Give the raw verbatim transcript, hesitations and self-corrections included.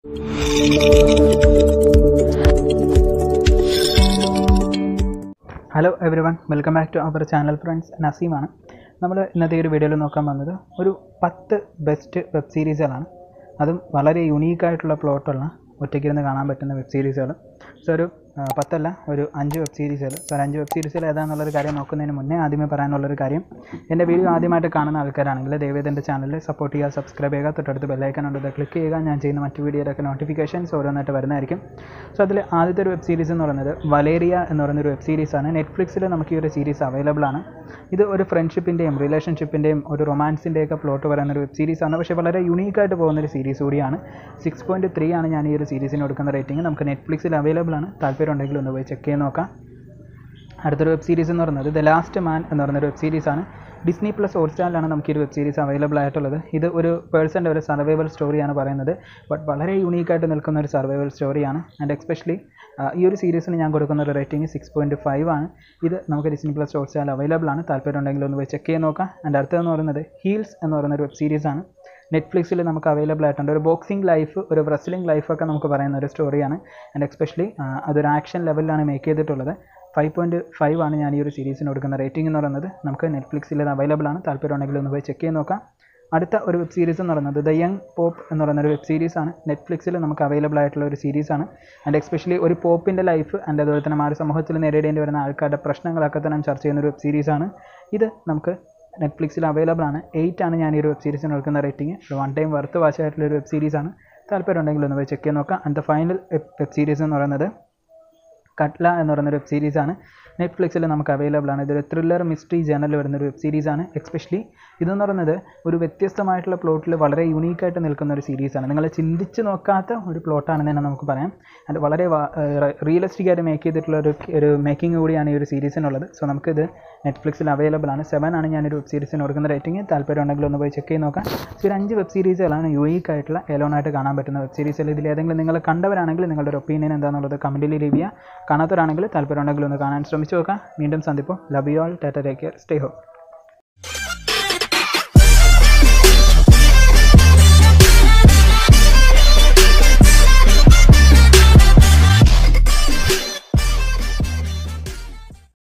Hello everyone, welcome back to our channel. Friends, നസീമാണ്. നമ്മൾ ഇന്നത്തെ ഒരു വീഡിയോയിൽ നോക്കാൻ വന്നത് ഒരു പത്ത് ബെസ്റ്റ് വെബ് സീരീസുകളാണ്. അതും വളരെ യുണീക്കായിട്ടുള്ള പ്ലോട്ടുള്ള ഒറ്റയ്ക്കിരുന്ന് കാണാൻ പറ്റുന്ന വെബ് സീരീസുകൾ. സോ ഒരു പത്തല്ല, ഒരു അഞ്ച് വെബ് സീരീസുകൾ. സോ ഒരു അഞ്ച് വെബ് സീരീസുകൾ ഏതാണെന്നുള്ളൊരു കാര്യം നോക്കുന്നതിന് മുന്നേ ആദ്യമേ പറയാനുള്ളൊരു കാര്യം, എൻ്റെ വീഡിയോ ആദ്യമായിട്ട് കാണുന്ന ആൾക്കാരാണെങ്കിൽ ദയവേദ എൻ്റെ ചാനലിൽ സപ്പോർട്ട് ചെയ്യുക, സബ്സ്ക്രൈബ് ചെയ്യുക, തൊട്ടടുത്ത് ബെല്ലൈക്കൺ ഉണ്ട്, ക്ലിക്ക് ചെയ്യുക. ഞാൻ ചെയ്യുന്ന മറ്റു വീഡിയോയിലൊക്കെ നോട്ടിഫിക്കേഷൻസ് ഓരോന്നായിട്ട് വരുന്നതായിരിക്കും. സോ അതിൽ ആദ്യത്തെ ഒരു വെബ് സീരീസ് എന്ന് പറയുന്നത് വലേറിയ എന്ന് പറയുന്നൊരു വെബ് സീരീസാണ്. നെറ്റ്ഫ്ലിക്സിൽ നമുക്ക് ഈ ഒരു സീരീസ് അവൈലബിൾ ആണ്. ഇത് ഒരു ഫ്രണ്ട്ഷിപ്പിൻ്റെയും റിലേഷൻഷിപ്പിൻ്റെയും ഒരു റൊമാൻസിൻ്റെയൊക്കെ പ്ലോട്ട് പറയുന്നൊരു വെബ് സീരീസാണ്. പക്ഷേ വളരെ യുണീക്കായിട്ട് പോകുന്നൊരു സീരീസ് കൂടിയാണ്. സിക്സ് പോയിൻറ്റ് ത്രീ ആണ് ഞാൻ ഈ ഒരു സീരീസിന് കൊടുക്കുന്ന റേറ്റിംഗ്. നമുക്ക് നെറ്റ്ഫ്ലിക്സിൽ അവൈലബിൾ ആണ്. താല്പര്യം ഉണ്ടെങ്കിൽ ഒന്ന് പോയി ചെക്ക് ചെയ്ത് നോക്കാം. അടുത്തൊരു വെബ് സീരീസ് എന്ന് പറയുന്നത് ദ ലാസ്റ്റ് മാൻ എന്ന് പറയുന്നൊരു വെബ് സീരീസാണ്. ഡിസ്നി പ്ലസ് ഹോട്ട്സ്റ്റാറിലാണ് നമുക്ക് ഈ ഒരു വെബ് സീരീസ് അവൈലബിൾ ആയിട്ടുള്ളത്. ഇത് ഒരു പേഴ്സൻ്റെ ഒരു സർവൈവൽ സ്റ്റോറിയാണ് പറയുന്നത്. ബട്ട് വളരെ യൂണീക്കായിട്ട് നിൽക്കുന്ന ഒരു സർവൈവൽ സ്റ്റോറിയാണ്. ആൻഡ് എക്സ്പെഷ്യലി ഈ ഒരു സീരീസിന് ഞാൻ കൊടുക്കുന്ന ഒരു റേറ്റിംഗ് സിക്സ് പോയിൻറ്റ് ഫൈവ് ആണ്. ഇത് നമുക്ക് ഡിസ്നി പ്ലസ് ഹോട്ട്സ്റ്റാറിൽ അവൈലബിൾ ആണ്. താല്പര്യം ഉണ്ടെങ്കിൽ ഒന്ന് പോയി ചെക്ക് ചെയ്ത് നോക്കാം. ആൻഡ് അടുത്തതെന്ന് പറയുന്നത് ഹീൽസ് എന്ന് പറയുന്നൊരു വെബ് സീരീസാണ്. നെറ്റ്ഫ്ലിക്സിൽ നമുക്ക് അവൈലബിൾ ആയിട്ടുണ്ട്. ഒരു ബോക്സിംഗ് ലൈഫ്, ഒരു റെസ്ലിംഗ് ലൈഫൊക്കെ നമുക്ക് പറയുന്ന ഒരു സ്റ്റോറിയാണ്. ആൻഡ് എക്സ്പെഷ്യലി അതൊരു ആക്ഷൻ ലെവലിലാണ് മേക്ക് ചെയ്തിട്ടുള്ളത്. ഫൈവ് പോയിൻറ്റ് ഫൈവ് ആണ് ഞാൻ ഈ ഒരു സീരീസിന് കൊടുക്കുന്ന റേറ്റിംഗ് എന്ന് പറയുന്നത്. നമുക്ക് നെറ്റ്ഫ്ലിക്സിൽ ഇത് അവൈലബിൾ ആണ്. താല്പര്യം ഉണ്ടെങ്കിൽ ഒന്ന് പോയി ചെക്ക് ചെയ്ത് നോക്കാം. അടുത്ത ഒരു വെബ് സീരീസ് എന്ന് പറയുന്നത് ദ യങ് പോപ്പ് എന്ന് പറയുന്ന ഒരു വെബ് സീരീസാണ്. നെറ്റ്ഫ്ലിക്സിൽ നമുക്ക് അവൈലബിൾ ആയിട്ടുള്ള ഒരു സീരീസാണ്. ആൻഡ് എക്സ്പെഷ്യലി ഒരു പോപ്പിൻ്റെ ലൈഫ് ആൻഡ് അതുപോലെ തന്നെ മാറി സമൂഹത്തിൽ നേരിടേണ്ടി വരുന്ന ആൾക്കാരുടെ പ്രശ്നങ്ങളൊക്കെ തന്നെ ചർച്ച ചെയ്യുന്ന ഒരു വെബ് സീരീസാണ്. ഇത് നമുക്ക് നെറ്റ്ഫ്ലിക്സിൽ അവൈലബിൾ ആണ്. എയ്റ്റ് ആണ് ഞാൻ ഈ ഒരു വെബ് സീരീസിന് കൊടുക്കുന്ന റേറ്റിംഗ്. ഒരു വൺ ടൈം വർത്ത് വാച്ച് ആയിട്ടുള്ള ഒരു വെബ് സീരീസാണ്. താല്പര്യം ഉണ്ടെങ്കിൽ ഒന്ന് പോയി ചെക്ക് ചെയ്ത് നോക്കാം. And the final web series എന്ന് പറയുന്നത് കട്ല എന്ന് പറയുന്നൊരു വെബ് സീരീസാണ്. നെറ്റ്ഫ്ലിക്സിൽ നമുക്ക് അവൈലബിൾ ആണ്. ഇതൊരു ത്രില്ലർ മിസ്റ്ററി ജേണലിൽ വരുന്നൊരു വെബ് സീരീസാണ്. എക്സ്പെഷ്യലി ഇതെന്ന് പറയുന്നത് ഒരു വ്യത്യസ്തമായിട്ടുള്ള പ്ലോട്ടിൽ വളരെ യൂണീക്കായിട്ട് നിൽക്കുന്ന ഒരു സീരീസാണ്. നിങ്ങൾ ചിന്തിച്ച് നോക്കാത്ത ഒരു പ്ലോട്ടാണെന്ന് തന്നെ നമുക്ക് പറയാം. അത് വളരെ റിയലിസ്റ്റിക് ആയിട്ട് മേക്ക് ചെയ്തിട്ടുള്ള ഒരു ഒരു മേക്കിംഗ് കൂടിയാണ് ഈ ഒരു സീരീസിനുള്ളത്. സോ നമുക്കിത് നെറ്റ്ഫ്ലിക്സിൽ അവൈലബിൾ ആണ്. സെവൻ ആണ് ഞാനൊരു വെബ് സീരീസിന് കൊടുക്കുന്ന റേറ്റിംഗ്. താല്പര്യം ഉണ്ടെങ്കിൽ ഒന്ന് പോയി ചെക്ക് ചെയ്ത് നോക്കാം. സോ ഒരു അഞ്ച് വെബ് സീരീസുകളാണ് യൂണീക്ക് ആയിട്ടുള്ള എലോണായിട്ട് കാണാൻ പറ്റുന്ന വെബ് സീരീസിൽ. ഇതിൽ ഏതെങ്കിലും നിങ്ങൾ കണ്ടവരാണെങ്കിൽ നിങ്ങളുടെ ഒരു ഒപ്പീനിയൻ എന്താണെന്നുള്ളത് കമൻറ്റിൽ ലീവ് ചെയ്യുക. കാണാത്തവരാണെങ്കിൽ താല്പര്യം ഉണ്ടെങ്കിൽ ഒന്ന് കാണാൻ ശ്രമിച്ചു നോക്കാം. വീണ്ടും സന്ദിപ്പോൾ. Love you all. Ta-ta, take care, stay home.